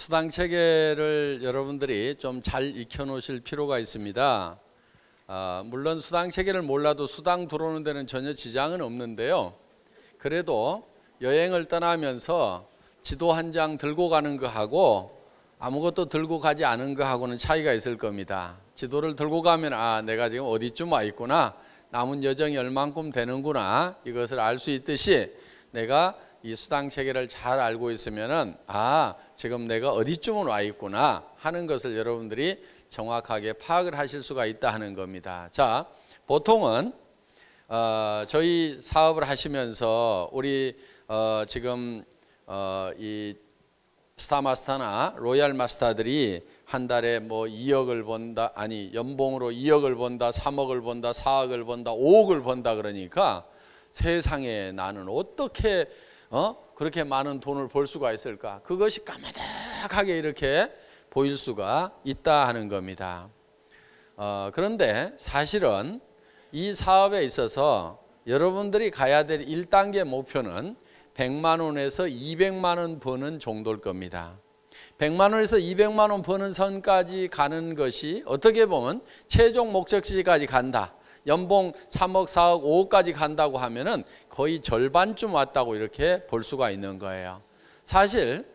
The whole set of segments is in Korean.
수당 체계를 여러분들이 좀 잘 익혀 놓으실 필요가 있습니다. 물론 수당 체계를 몰라도 수당 들어오는 데는 전혀 지장은 없는데요. 그래도 여행을 떠나면서 지도 한 장 들고 가는 거하고 아무것도 들고 가지 않은 거하고는 차이가 있을 겁니다. 지도를 들고 가면 내가 지금 어디쯤 와 있구나, 남은 여정이 얼만큼 되는구나, 이것을 알 수 있듯이 내가 이 수당 체계를 잘 알고 있으면은 지금 내가 어디쯤은 와 있구나 하는 것을 여러분들이 정확하게 파악을 하실 수가 있다 하는 겁니다. 자, 보통은 저희 사업을 하시면서 우리 지금 이 스타마스터나 로얄 마스터들이 한 달에 뭐 2억을 번다, 연봉으로 2억을 번다, 3억을 번다, 4억을 번다, 5억을 번다 그러니까 세상에 나는 어떻게 그렇게 많은 돈을 벌 수가 있을까? 그것이 까마득하게 이렇게 보일 수가 있다 하는 겁니다. 그런데 사실은 이 사업에 있어서 여러분들이 가야 될 1단계 목표는 100만 원에서 200만 원 버는 정도일 겁니다. 100만 원에서 200만 원 버는 선까지 가는 것이 어떻게 보면 최종 목적지까지 간다. 연봉 3억, 4억, 5억까지 간다고 하면은 거의 절반쯤 왔다고 이렇게 볼 수가 있는 거예요. 사실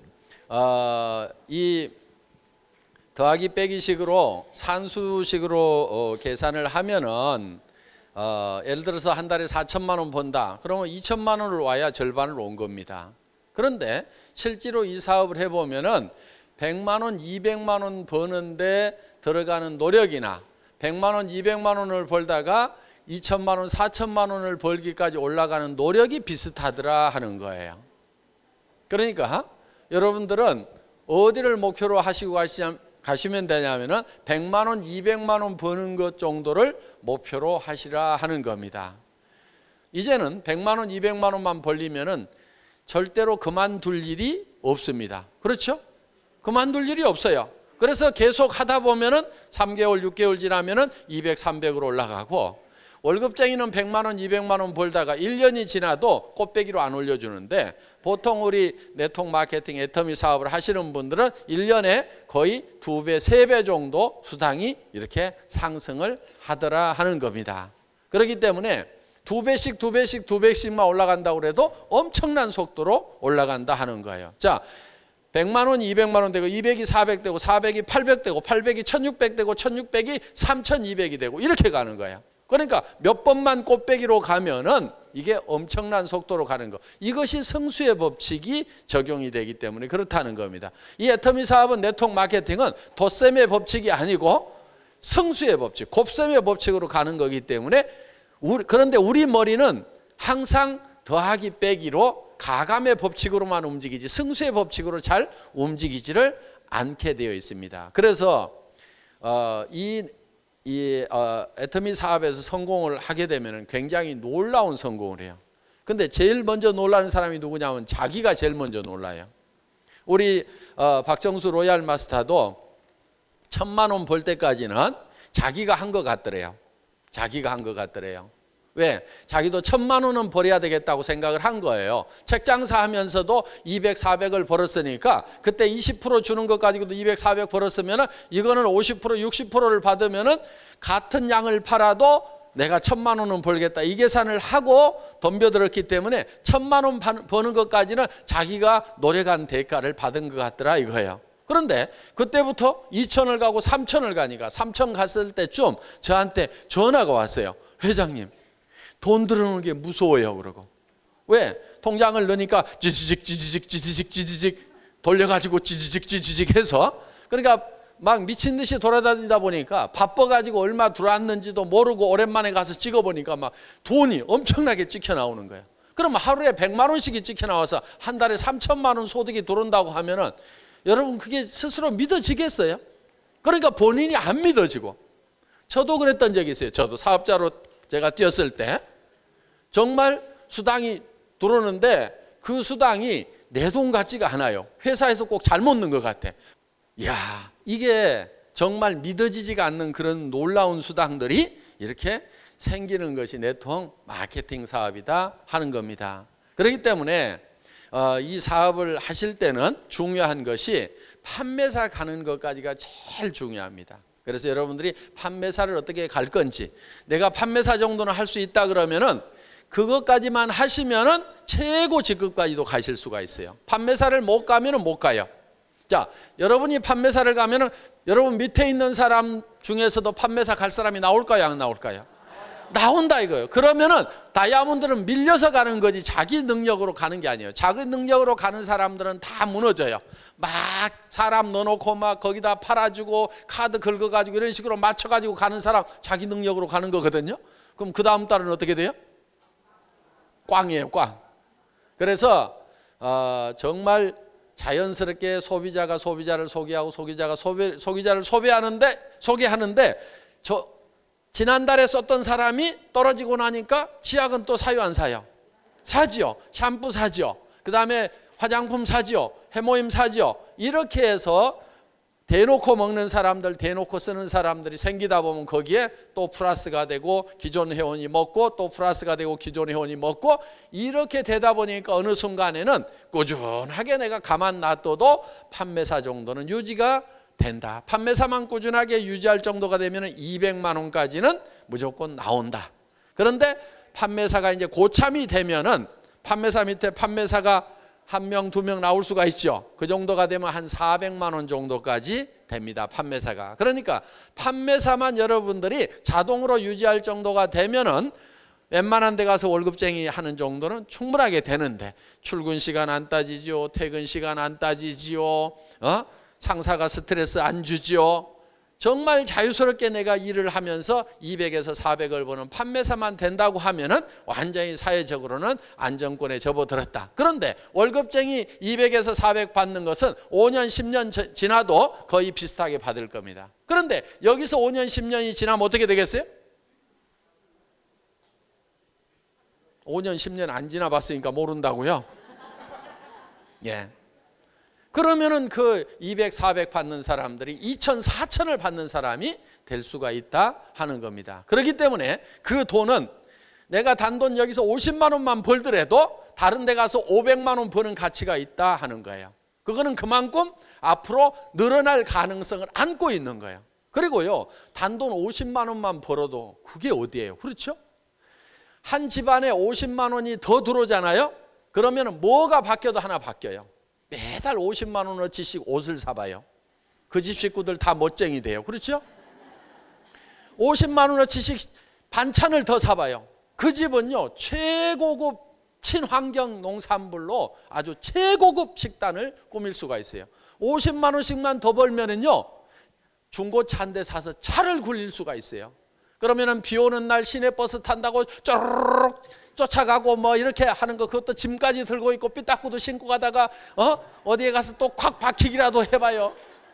이 더하기 빼기식으로 산수식으로 계산을 하면은 예를 들어서 한 달에 4천만 원 번다. 그러면 2천만 원을 와야 절반을 온 겁니다. 그런데 실제로 이 사업을 해보면은 100만 원, 200만 원 버는데 들어가는 노력이나 100만 원, 200만 원을 벌다가 2천만 원, 4천만 원을 벌기까지 올라가는 노력이 비슷하더라 하는 거예요. 그러니까 여러분들은 어디를 목표로 하시고 가시면 되냐면은 100만 원, 200만 원 버는 것 정도를 목표로 하시라 하는 겁니다. 이제는 100만 원, 200만 원만 벌리면은 절대로 그만둘 일이 없습니다. 그렇죠? 그만둘 일이 없어요. 그래서 계속 하다 보면은 3개월, 6개월 지나면은 200, 300으로 올라가고, 월급쟁이는 100만 원, 200만 원 벌다가 1년이 지나도 꽃배기로 안 올려주는데, 보통 우리 네트워크 마케팅 애터미 사업을 하시는 분들은 1년에 거의 2배, 3배 정도 수당이 이렇게 상승을 하더라 하는 겁니다. 그렇기 때문에 2배씩, 2배씩, 2배씩만 올라간다고 해도 엄청난 속도로 올라간다 하는 거예요. 자, 100만 원, 200만 원 되고 200이 400 되고 400이 800 되고 800이 1600 되고 1600이 3200이 되고 이렇게 가는 거예요. 그러니까 몇 번만 꽃배기로 가면은 이게 엄청난 속도로 가는 거. 이것이 승수의 법칙이 적용이 되기 때문에 그렇다는 겁니다. 이 애터미 사업은 네트워크 마케팅은 덧셈의 법칙이 아니고 승수의 법칙, 곱셈의 법칙으로 가는 거기 때문에 그런데 우리 머리는 항상 더하기 빼기로 가감의 법칙으로만 움직이지 승수의 법칙으로 잘 움직이지를 않게 되어 있습니다. 그래서 이 애터미 사업에서 성공을 하게 되면 굉장히 놀라운 성공을 해요. 근데 제일 먼저 놀라는 사람이 누구냐면 자기가 제일 먼저 놀라요. 우리 박정수 로얄 마스터도 1000만 원 벌 때까지는 자기가 한 것 같더래요. 자기가 한 것 같더래요. 왜? 자기도 1000만 원은 벌어야 되겠다고 생각을 한 거예요. 책 장사하면서도 200, 400을 벌었으니까 그때 20% 주는 것 가지고도 200, 400 벌었으면 이거는 50%, 60%를 받으면 같은 양을 팔아도 내가 1000만 원은 벌겠다 이 계산을 하고 덤벼들었기 때문에 1000만 원 버는 것까지는 자기가 노력한 대가를 받은 것 같더라 이거예요. 그런데 그때부터 2000을 가고 3000을 가니까 3000 갔을 때쯤 저한테 전화가 왔어요. 회장님, 돈 들어오는 게 무서워요. 그러고. 왜? 통장을 넣으니까 찌지직 돌려가지고 찌지직 해서, 그러니까 막 미친 듯이 돌아다니다 보니까 바빠가지고 얼마 들어왔는지도 모르고 오랜만에 가서 찍어보니까 막 돈이 엄청나게 찍혀 나오는 거예요. 그러면 하루에 100만 원씩이 찍혀 나와서 한 달에 3천만 원 소득이 들어온다고 하면은 여러분 그게 스스로 믿어지겠어요? 그러니까 본인이 안 믿어지고. 저도 그랬던 적이 있어요. 저도 사업자로 제가 뛰었을 때 정말 수당이 들어오는데 그 수당이 내 돈 같지가 않아요. 회사에서 꼭 잘못 넣은 것 같아. 이야, 이게 정말 믿어지지가 않는 그런 놀라운 수당들이 이렇게 생기는 것이 네트워크 마케팅 사업이다 하는 겁니다. 그렇기 때문에 이 사업을 하실 때는 중요한 것이 판매사 가는 것까지가 제일 중요합니다. 그래서 여러분들이 판매사를 어떻게 갈 건지, 내가 판매사 정도는 할 수 있다 그러면은 그것까지만 하시면은 최고 직급까지도 가실 수가 있어요. 판매사를 못 가면은 못 가요. 자, 여러분이 판매사를 가면은 여러분 밑에 있는 사람 중에서도 판매사 갈 사람이 나올까요, 안 나올까요? 나온다 이거예요. 그러면은 다이아몬드는 밀려서 가는 거지 자기 능력으로 가는 게 아니에요. 자기 능력으로 가는 사람들은 다 무너져요. 막 사람 넣어놓고 막 거기다 팔아주고 카드 긁어가지고 이런 식으로 맞춰가지고 가는 사람 자기 능력으로 가는 거거든요. 그럼 그 다음 달은 어떻게 돼요? 꽝이에요, 꽝. 그래서 정말 자연스럽게 소비자가 소비자를 소개하고 소비자가 소비자를 소개하는데 지난달에 썼던 사람이 떨어지고 나니까 치약은 또 사요, 안 사요? 사지요. 샴푸 사지요. 그 다음에 화장품 사지요. 해모임 사지요. 이렇게 해서 대놓고 먹는 사람들, 대놓고 쓰는 사람들이 생기다 보면 거기에 또 플러스가 되고 기존 회원이 먹고 또 플러스가 되고 기존 회원이 먹고 이렇게 되다 보니까 어느 순간에는 꾸준하게 내가 가만 놔둬도 판매사 정도는 유지가 된다. 판매사만 꾸준하게 유지할 정도가 되면 200만 원까지는 무조건 나온다. 그런데 판매사가 이제 고참이 되면은 판매사 밑에 판매사가 1명, 2명 나올 수가 있죠. 그 정도가 되면 한 400만 원 정도까지 됩니다. 판매사가. 그러니까 판매사만 여러분들이 자동으로 유지할 정도가 되면은 웬만한 데 가서 월급쟁이 하는 정도는 충분하게 되는데 출근 시간 안 따지죠. 퇴근 시간 안 따지지요. 상사가 스트레스 안 주지요. 정말 자유스럽게 내가 일을 하면서 200에서 400을 버는 판매사만 된다고 하면은 완전히 사회적으로는 안정권에 접어들었다. 그런데 월급쟁이 200에서 400 받는 것은 5년, 10년 지나도 거의 비슷하게 받을 겁니다. 그런데 여기서 5년, 10년이 지나면 어떻게 되겠어요? 5년, 10년 안 지나봤으니까 모른다고요? 예. 그러면은 그 200, 400 받는 사람들이 2천, 4천을 받는 사람이 될 수가 있다 하는 겁니다. 그렇기 때문에 그 돈은 내가 단돈 여기서 50만 원만 벌더라도 다른 데 가서 500만 원 버는 가치가 있다 하는 거예요. 그거는 그만큼 앞으로 늘어날 가능성을 안고 있는 거예요. 그리고요, 단돈 50만 원만 벌어도 그게 어디예요? 그렇죠? 한 집안에 50만 원이 더 들어오잖아요. 그러면 뭐가 바뀌어도 하나 바뀌어요. 매달 50만 원어치씩 옷을 사봐요. 그 집 식구들 다 멋쟁이 돼요. 그렇죠? 50만 원어치씩 반찬을 더 사봐요. 그 집은요, 최고급 친환경 농산물로 아주 최고급 식단을 꾸밀 수가 있어요. 50만 원씩만 더 벌면은요, 중고차 한 대 사서 차를 굴릴 수가 있어요. 그러면은 비 오는 날 시내버스 탄다고 쪼르륵 쫓아가고 뭐 이렇게 하는 거, 그것도 짐까지 들고 있고 삐딱구도 신고 가다가 어디에 가서 또 콱 박히기라도 해봐요.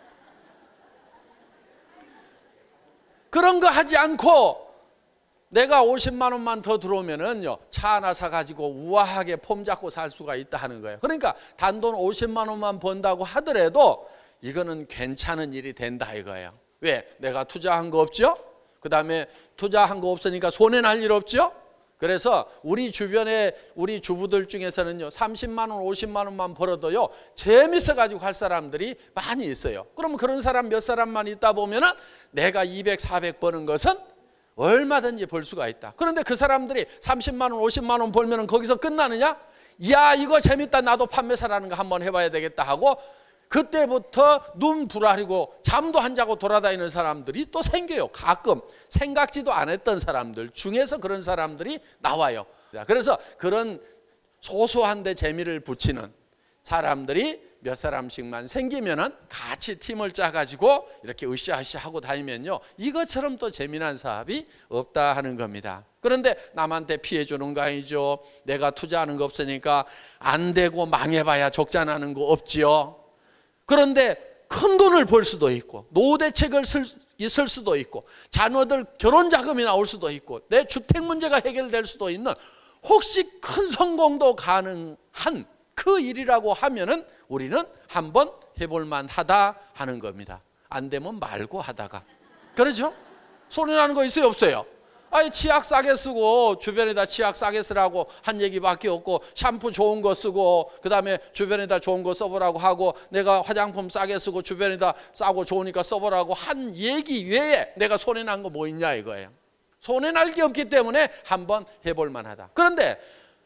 그런 거 하지 않고 내가 50만 원만 더 들어오면은요, 차 하나 사가지고 우아하게 폼 잡고 살 수가 있다 하는 거예요. 그러니까 단돈 50만 원만 번다고 하더라도 이거는 괜찮은 일이 된다 이거예요. 왜? 내가 투자한 거 없죠? 그 다음에 투자한 거 없으니까 손해날 일 없죠? 그래서 우리 주변에 우리 주부들 중에서는요, 30만 원, 50만 원만 벌어도요, 재밌어 가지고 갈 사람들이 많이 있어요. 그러면 그런 사람 몇 사람만 있다 보면은 내가 200, 400 버는 것은 얼마든지 벌 수가 있다. 그런데 그 사람들이 30만 원, 50만 원 벌면은 거기서 끝나느냐? 야, 이거 재밌다. 나도 판매사라는 거 한번 해봐야 되겠다 하고 그때부터 눈 부라리고 잠도 안 자고 돌아다니는 사람들이 또 생겨요. 가끔 생각지도 않았던 사람들 중에서 그런 사람들이 나와요. 그래서 그런 소소한 데 재미를 붙이는 사람들이 몇 사람씩만 생기면은 같이 팀을 짜가지고 이렇게 으쌰으쌰 하고 다니면요, 이것처럼 또 재미난 사업이 없다 하는 겁니다. 그런데 남한테 피해 주는 거 아니죠. 내가 투자하는 거 없으니까 안 되고 망해봐야 적자나는 거 없지요. 그런데 큰 돈을 벌 수도 있고 노후 대책을 있을 수도 있고 자녀들 결혼 자금이 나올 수도 있고 내 주택 문제가 해결될 수도 있는, 혹시 큰 성공도 가능한 그 일이라고 하면은 우리는 한번 해볼 만하다 하는 겁니다. 안 되면 말고 하다가. 그렇죠? 손해나는 거 있어요, 없어요? 아니 치약 싸게 쓰고 주변에다 치약 싸게 쓰라고 한 얘기밖에 없고, 샴푸 좋은 거 쓰고 그 다음에 주변에다 좋은 거 써보라고 하고, 내가 화장품 싸게 쓰고 주변에다 싸고 좋으니까 써보라고 한 얘기 외에 내가 손해난 거 뭐 있냐 이거예요. 손해날 게 없기 때문에 한번 해볼 만하다. 그런데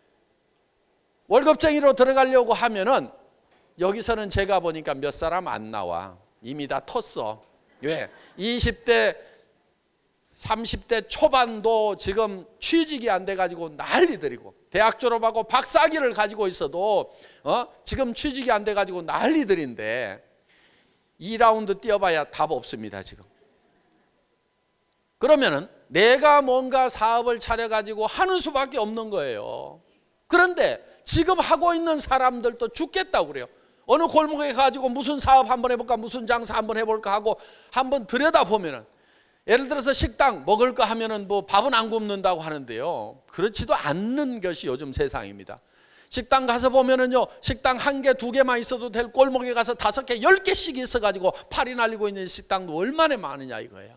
월급쟁이로 들어가려고 하면은 여기서는 제가 보니까 몇 사람 안 나와. 이미 다 텄어. 왜? 20대 30대 초반도 지금 취직이 안 돼가지고 난리들이고, 대학 졸업하고 박사학위를 가지고 있어도 지금 취직이 안 돼가지고 난리들인데 2라운드 뛰어봐야 답 없습니다 지금. 그러면은 내가 뭔가 사업을 차려가지고 하는 수밖에 없는 거예요. 그런데 지금 하고 있는 사람들도 죽겠다고 그래요. 어느 골목에 가지고 무슨 사업 한번 해볼까, 무슨 장사 한번 해볼까 하고 한번 들여다보면은, 예를 들어서 식당 먹을 거 하면은 뭐 밥은 안 굶는다고 하는데요, 그렇지도 않는 것이 요즘 세상입니다. 식당 가서 보면은요, 식당 한 개, 두 개만 있어도 될 골목에 가서 5개, 10개씩 있어가지고 팔이 날리고 있는 식당도 얼마나 많으냐 이거예요.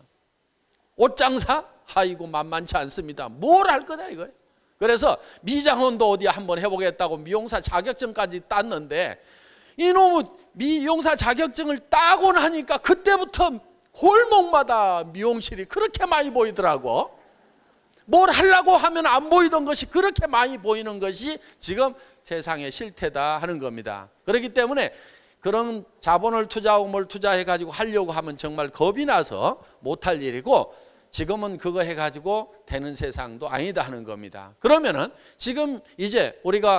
옷 장사? 아이고 만만치 않습니다. 뭘 할 거냐 이거예요. 그래서 미장원도 어디 한번 해보겠다고 미용사 자격증까지 땄는데, 이놈의 미용사 자격증을 따고 나니까 그때부터 골목마다 미용실이 그렇게 많이 보이더라고. 뭘 하려고 하면 안 보이던 것이 그렇게 많이 보이는 것이 지금 세상의 실태다 하는 겁니다. 그렇기 때문에 그런 자본을 투자하고 뭘 투자해 가지고 하려고 하면 정말 겁이 나서 못할 일이고, 지금은 그거 해 가지고 되는 세상도 아니다 하는 겁니다. 그러면은 지금 이제 우리가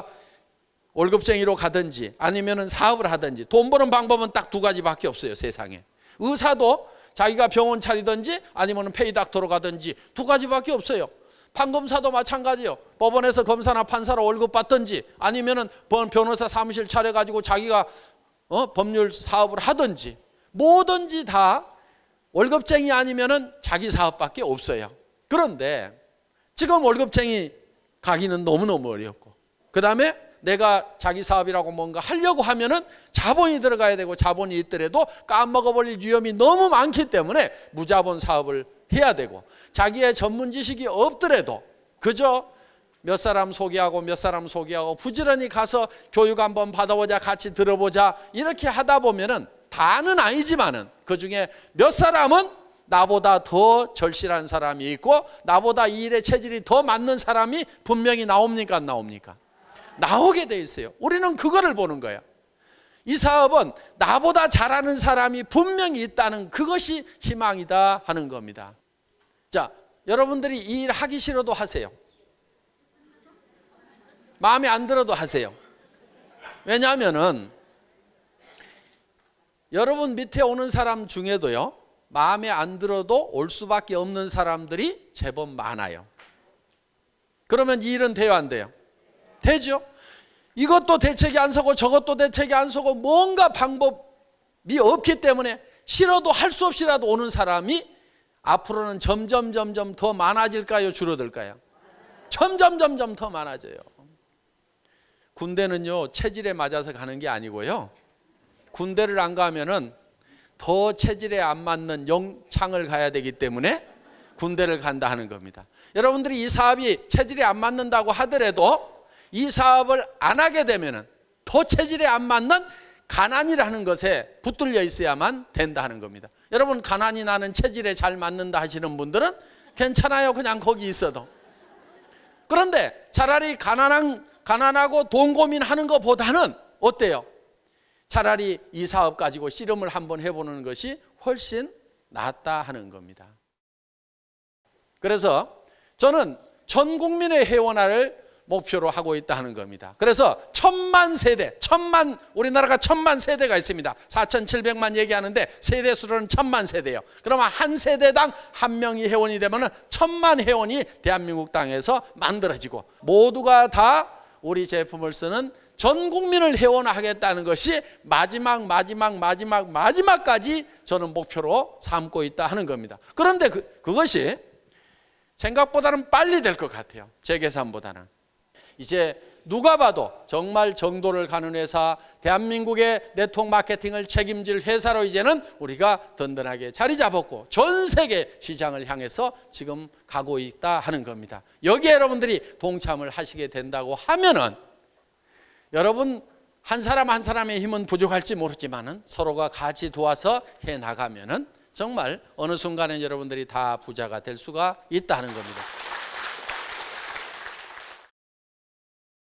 월급쟁이로 가든지 아니면은 사업을 하든지 돈 버는 방법은 딱 2가지밖에 없어요 세상에. 의사도 자기가 병원 차리든지 아니면 페이닥터로 가든지 2가지밖에 없어요. 판검사도 마찬가지요. 법원에서 검사나 판사로 월급 받든지 아니면은 변호사 사무실 차려가지고 자기가 법률 사업을 하든지, 뭐든지 다 월급쟁이 아니면은 자기 사업밖에 없어요. 그런데 지금 월급쟁이 가기는 너무너무 어렵고, 그 다음에 내가 자기 사업이라고 뭔가 하려고 하면은 자본이 들어가야 되고, 자본이 있더라도 까먹어버릴 위험이 너무 많기 때문에 무자본 사업을 해야 되고, 자기의 전문 지식이 없더라도 그저 몇 사람 소개하고 몇 사람 소개하고 부지런히 가서 교육 한번 받아보자, 같이 들어보자, 이렇게 하다 보면은 다는 아니지만은 그 중에 몇 사람은 나보다 더 절실한 사람이 있고 나보다 이 일에 체질이 더 맞는 사람이 분명히 나옵니까 안 나옵니까? 나오게 돼 있어요. 우리는 그거를 보는 거예요. 이 사업은 나보다 잘하는 사람이 분명히 있다는 그것이 희망이다 하는 겁니다. 자, 여러분들이 이 일 하기 싫어도 하세요. 마음에 안 들어도 하세요. 왜냐하면은 여러분 밑에 오는 사람 중에도요, 마음에 안 들어도 올 수밖에 없는 사람들이 제법 많아요. 그러면 이 일은 돼요 안 돼요? 되죠. 이것도 대책이 안 서고 저것도 대책이 안 서고 뭔가 방법이 없기 때문에 싫어도 할 수 없이라도 오는 사람이 앞으로는 점점 더 많아질까요 줄어들까요? 점점 더 많아져요. 군대는요 체질에 맞아서 가는 게 아니고요, 군대를 안 가면은 더 체질에 안 맞는 영창을 가야 되기 때문에 군대를 간다 하는 겁니다. 여러분들이 이 사업이 체질에 안 맞는다고 하더라도 이 사업을 안 하게 되면은 더 체질에 안 맞는 가난이라는 것에 붙들려 있어야만 된다 하는 겁니다. 여러분 가난이 나는 체질에 잘 맞는다 하시는 분들은 괜찮아요. 그냥 거기 있어도. 그런데 차라리 가난하고 돈 고민하는 것보다는 어때요? 차라리 이 사업 가지고 씨름을 한번 해보는 것이 훨씬 낫다 하는 겁니다. 그래서 저는 전 국민의 회원화를 목표로 하고 있다 하는 겁니다. 그래서 1000만 세대, 우리나라가 1000만 세대가 있습니다. 4700만 얘기하는데 세대 수로는 1000만 세대예요. 그러면 한 세대당 한 명이 회원이 되면 1000만 회원이 대한민국 땅에서 만들어지고, 모두가 다 우리 제품을 쓰는 전 국민을 회원화하겠다는 것이 마지막까지 저는 목표로 삼고 있다 하는 겁니다. 그런데 그것이 생각보다는 빨리 될 것 같아요. 제 계산보다는. 이제 누가 봐도 정말 정도를 가는 회사, 대한민국의 네트워크 마케팅을 책임질 회사로 이제는 우리가 든든하게 자리 잡았고 전 세계 시장을 향해서 지금 가고 있다 하는 겁니다. 여기에 여러분들이 동참을 하시게 된다고 하면은 여러분 한 사람 한 사람의 힘은 부족할지 모르지만은 서로가 같이 도와서 해 나가면은 정말 어느 순간에 여러분들이 다 부자가 될 수가 있다는 겁니다.